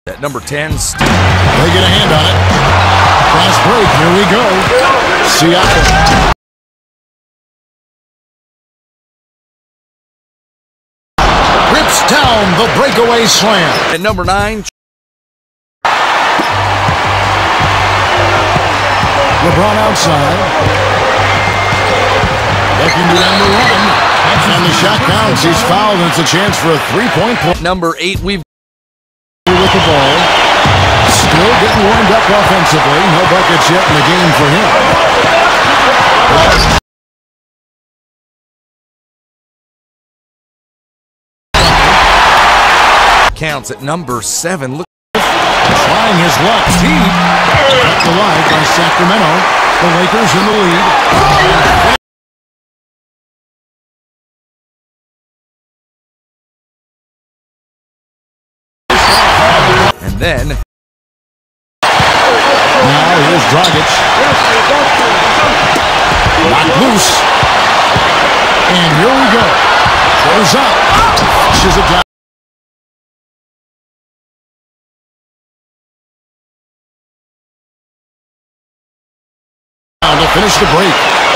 At number 10, they get a hand on it. Fast break, here we go. Siakam. Rips down the breakaway slam. At number 9, LeBron outside. Looking to end the run. And the shot counts. He's fouled, and it's a chance for a three-point play. number 8, we've With the ball. Still getting warmed up offensively. No buckets yet in the game for him. counts at number 7. Look, Trying his luck deep. Kept alive by Sacramento. The Lakers in the lead. and then Now here's Dragic. Knocked loose. And here we go. Goes up. Pushes it down. To finish the break.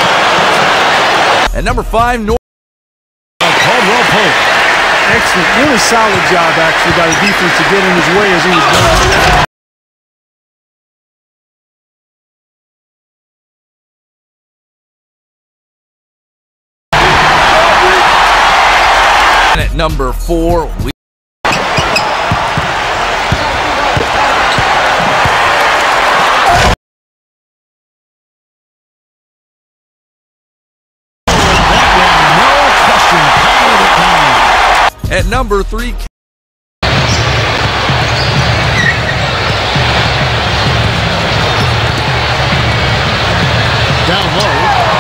at number 5, Caldwell Pope. Excellent. Really solid job, actually, by the defense to get in his way as he was going. And at number 4, we at number 3, Down low.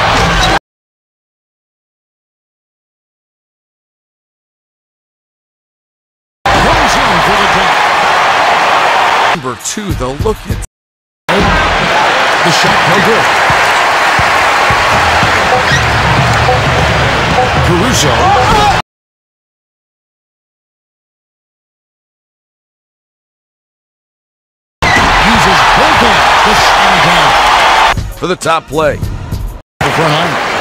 Comes in for the dunk. number 2, though, look at The shot no good. Caruso. Uses both hands to slam down. for the top play. The front line.